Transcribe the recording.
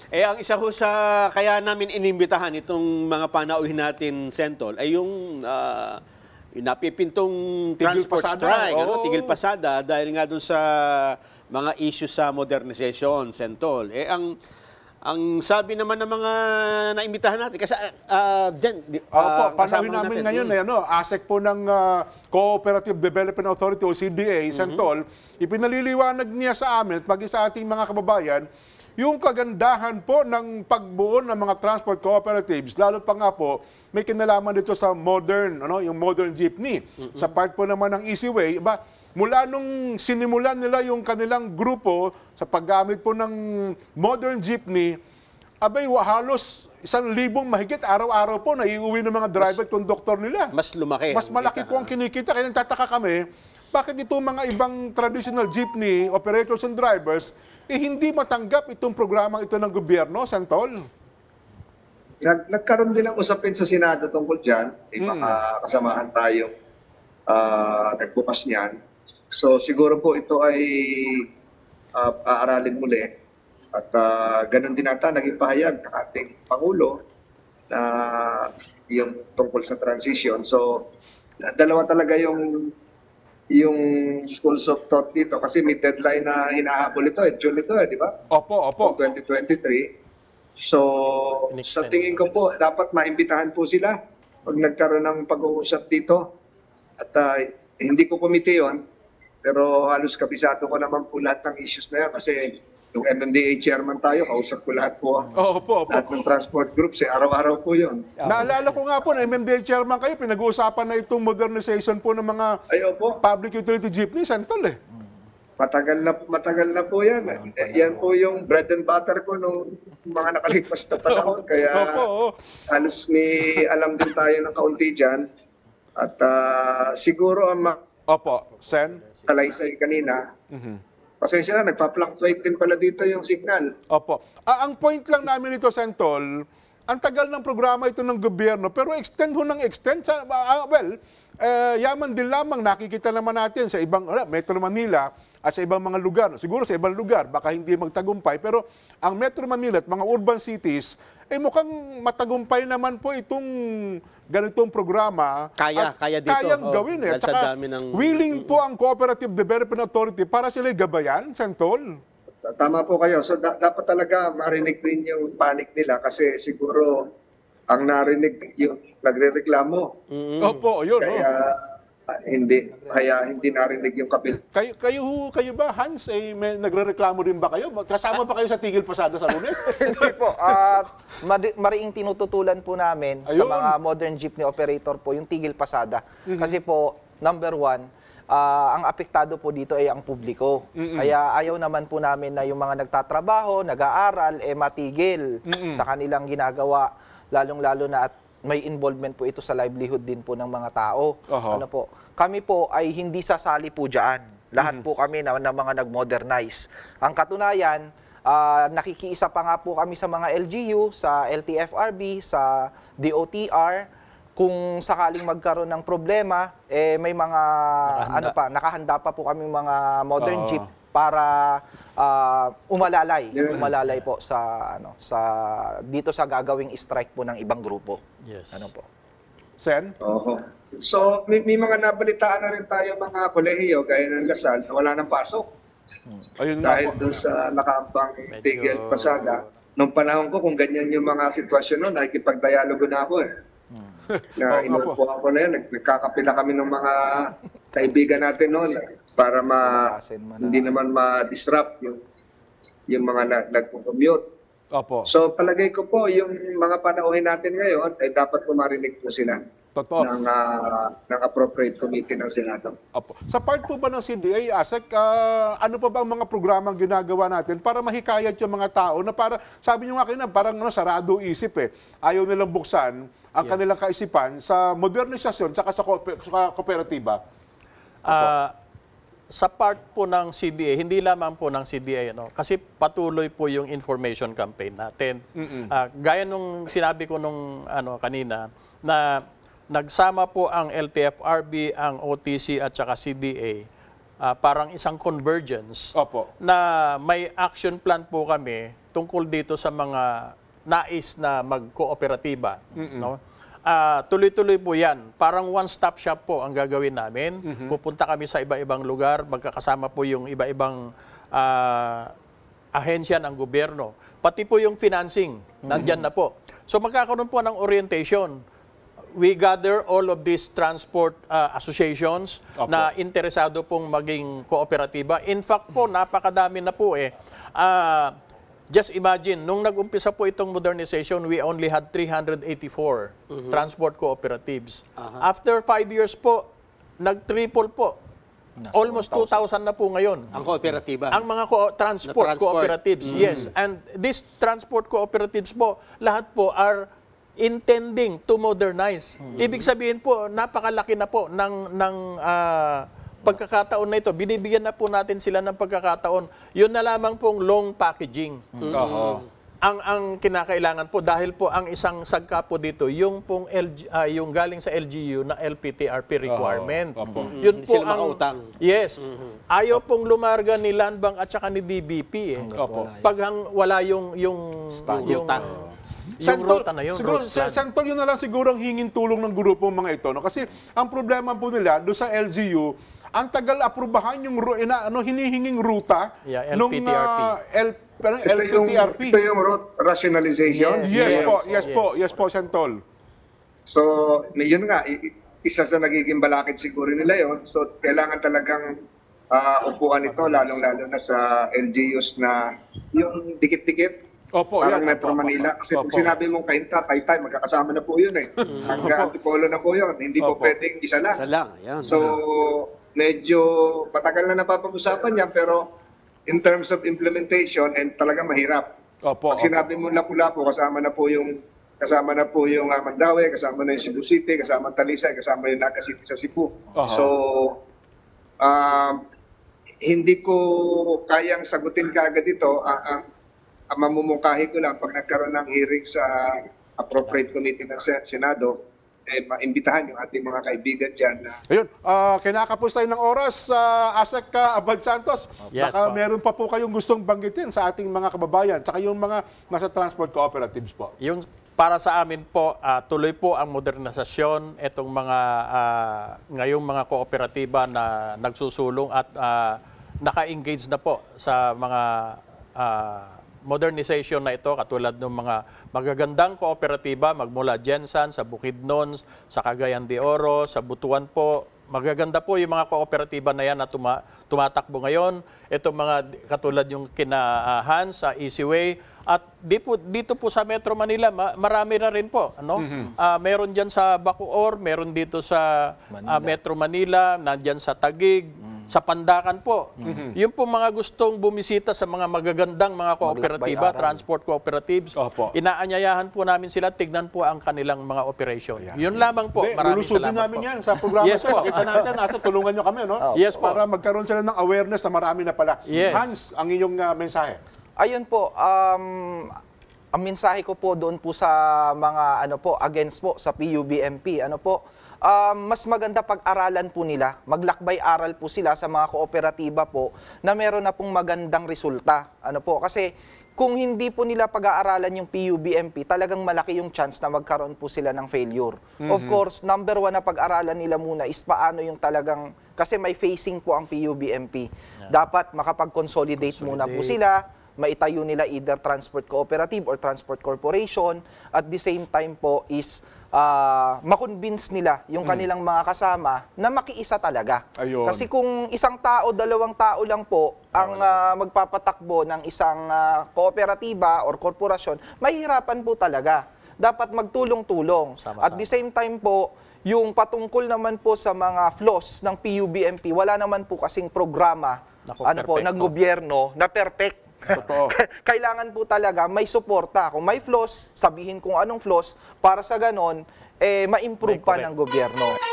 Ang isa ko sa kaya namin inimbitahan itong mga panauhin natin, Sentol, ay yung napipintong transport strike, tigil pasada, dahil nga dun sa mga issues sa modernization, Sentol. Ang sabi naman ng mga naimbitahan natin, kasi panahon namin ngayon, ASEC po ng Cooperative Development Authority o CDA, Sentol, ipinaliliwanag niya sa amin at maging sa ating mga kababayan, yung kagandahan po ng pagbuo ng mga transport cooperatives, lalo pa nga po, may kinalaman dito sa modern, yung modern jeepney. Sa part po naman ng Easyway, mula nung sinimulan nila yung kanilang grupo sa paggamit po ng modern jeepney, halos 1,000 mahigit araw-araw po naiuwi ng mga driver at conductor nila. Mas lumaki. Mas malaki po ang kinikita. Kaya nagtataka kami, bakit itong mga ibang traditional jeepney operators and drivers hindi matanggap itong programang ito ng gobyerno, Santol? Nagkaroon din ng usapin sa Senado tungkol dyan. May mga kasamahan tayong nagbukas niyan. So siguro po ito ay aaralin muli. At ganun din ata naging pahayag ng ating Pangulo na yung tungkol sa transition. So dalawa talaga yung schools of thought dito kasi may deadline na hinahabol ito, June ito, di ba? Opo. 2023. So, sa tingin ko po, dapat maimbitahan po sila pag nagkaroon ng pag-uusap dito. At hindi ko komite yun, pero halos kabisado ko naman po lahat ng issues na yan kasi yung MMDA chairman tayo, kausap ko lahat po. Lahat ng transport groups, araw-araw po yun. Naalala ko nga po na MMDA chairman kayo, pinag-uusapan na itong modernization po ng mga public utility jeepney, Santol Matagal na po yan. Yan po yung bread and butter ko nung mga nakalipas na panahon. Kaya halos may alam din tayo ng kaunti dyan. At siguro ang Sen? Kalaysay kanina, pasensya na, nagpa-fluctuate din pala dito yung signal. Ang point lang namin ito, Sentol, ang tagal ng programa ito ng gobyerno, pero extend extend. Yaman din lamang, nakikita naman natin sa ibang Metro Manila at sa ibang mga lugar. Siguro sa ibang lugar, baka hindi magtagumpay, pero ang Metro Manila at mga urban cities, mukhang matagumpay naman po itong ganitong programa. Kaya dito. Kayang gawin At saka, willing po ang Cooperative Development Authority para sila gabayan, Santol. Tama po kayo. So dapat talaga marinig din yung panic nila kasi siguro ang narinig yung nagrereklamo. Yun. Kaya hindi narinig yung kabila. Kayo ba, Hans, may nagrereklamo din ba kayo? Kasama pa kayo sa tigil pasada sa Lunes? Hindi po. Mariing tinututulan po namin sa mga modern jeepney operator po yung tigil pasada. Kasi po, number one, ang apektado po dito ay ang publiko. Kaya ayaw naman po namin na yung mga nagtatrabaho, nag-aaral, matigil sa kanilang ginagawa, lalong-lalo na at may involvement po ito sa livelihood din po ng mga tao. Kami po ay hindi sasali po dyan. Lahat po kami na mga nag-modernize. Ang katunayan, nakikiisa pa nga po kami sa mga LGU, sa LTFRB, sa DOTR. Kung sakaling magkaroon ng problema, may mga nakahanda pa po kami mga modern jeep para umalalay po sa dito sa gagawing strike po ng ibang grupo. Yes. Sen? So may mga nabalitaan na rin tayo mga kolehiyo gaya ng Lasal na wala nang pasok. Dahil doon sa nakaambang tigil pasada. Nung panahon ko, kung ganyan yung mga sitwasyon noon, nakikipag-dialogo na ako na inuupuan ko na yan. Nagkakapila kami ng mga kaibigan natin noon para hindi naman ma-disrupt yung mga nag-commute. So palagay ko po, yung mga panauhin natin ngayon, ay dapat po marinig po sila ng appropriate committee ng Senado. Sa part po ba ng CDA, ASEC, ano pa ba ang mga programang ginagawa natin para mahikayat yung mga tao na para, sabi nyo nga kanina, parang sarado isip Ayaw nilang buksan ang kanilang kaisipan sa modernisasyon at sa kooperatiba? Sa part po ng CDA, hindi lamang po ng CDA, kasi patuloy po yung information campaign natin. Gaya nung sinabi ko nung kanina, na nagsama po ang LTFRB, ang OTC at saka CDA, parang isang convergence na may action plan po kami tungkol dito sa mga nais na magkooperatiba, no? Tuloy-tuloy po yan. Parang one-stop shop po ang gagawin namin. Pupunta kami sa iba-ibang lugar, magkakasama po yung iba-ibang ahensya ng gobyerno. Pati po yung financing, nandyan na po. So magkakaroon po ng orientation. We gather all of these transport associations na interesado pong maging kooperatiba. In fact po, napakadami na po eh. Just imagine, nung nag-umpisa po itong modernization, we only had 384 transport cooperatives. After 5 years po, nag-triple po. Almost 2,000 na po ngayon. Ang kooperatiba? Ang mga transport cooperatives, yes. And these transport cooperatives po, lahat po are intending to modernize. Ibig sabihin po, napakalaki na po ng pagkakataon na ito. Binibigyan na po natin sila ng pagkakataon. Yun na lamang pong long packaging. Ang kinakailangan po, dahil po ang isang sagka po dito, yung pong yung galing sa LGU na LPTRP requirement. Yun po ang utang. Yes. Ayaw pong lumarga ni Land Bank at saka ni DBP eh. Pag wala yung ruta na yun. Siguro, Sentol, yun na lang siguro ang hingin tulong ng grupo mga ito. No? Kasi ang problema po nila doon sa LGU, ang tagal aprubahan yung hinihinging ruta nung LPTRP. Ito yung route rationalization? Yes po, Sentol. So, yun nga, isa sa nagiging balakid siguro nila yun. So, kailangan talagang upuan ito, lalong-lalo na sa LGUs na yung dikit-dikit. Parang Metro Manila. Kasi pag sinabi mong Kainta, Taytay, magkakasama na po yun eh. Hanggang Antipolo na po yun. Hindi po pwedeng isa lang. So, medyo matagal na napapag-usapan yan, pero in terms of implementation, talaga mahirap. Pag sinabi mo Lapu-Lapu, kasama na po yung Mandaue, kasama na yung Cebu City, kasama Talisay, kasama yung Naga City sa Cebu. So, hindi ko kayang sagutin kaagad ito. Ang mamumungkahi ko lang, pag nagkaroon ng hearing sa Appropriate Committee ng Senado, maimbitahan yung ating mga kaibigan dyan. Ayun, kinakapos tayo ng oras, Asek Abad Santos. Baka meron pa po kayong gustong banggitin sa ating mga kababayan, tsaka yung mga nasa transport cooperatives po. Yung para sa amin po, tuloy po ang modernisasyon, itong mga ngayong mga kooperatiba na nagsusulong at naka-engage na po sa mga modernization na ito, katulad ng mga magagandang kooperatiba magmula Jensan, sa Bukidnon, sa Cagayan de Oro, sa Butuan po. Magaganda po yung mga kooperatiba na yan na tumatakbo ngayon. Ito mga katulad yung kina Hans sa Easyway. At dito po sa Metro Manila, marami na rin po. Meron dyan sa Bacoor, meron dito sa Metro Manila, nandyan sa Taguig, sa Pandakan po. Yung po mga gustong bumisita sa mga magagandang mga kooperatiba, transport cooperatives, inaanyayahan po namin sila, tignan po ang kanilang mga operation. Yun lamang po. Maraming salamat namin po. Yan sa programa. Kita natin, tulungan nyo kami, no? Para magkaroon sila ng awareness na marami na pala. Hans, ang inyong mensahe. Ayun po, ang mensahe ko po doon po sa mga against po sa PUBMP, mas maganda pag-aralan po nila, maglakbay-aral po sila sa mga kooperatiba po na meron na pong magandang resulta. Kasi kung hindi po nila pag-aaralan yung PUBMP, talagang malaki yung chance na magkaroon po sila ng failure. Of course, number one na pag-aralan nila muna is paano yung talagang, kasi may facing po ang PUBMP. Dapat makapag-consolidate muna po sila, maitayo nila either transport cooperative or transport corporation. At the same time po is makonvince nila yung kanilang mga kasama na makiisa talaga. Ayun. Kasi kung isang tao, dalawang tao lang po ang magpapatakbo ng isang kooperatiba or korporasyon, mahihirapan po talaga. Dapat magtulong-tulong. At the same time po, yung patungkol naman po sa mga flaws ng PUBMP, wala naman po kasing programa ng gobyerno na perfect. Kailangan po talaga may suporta. Kung may flaws, sabihin kung anong flaws para sa ganon, ma-improve pa ng gobyerno.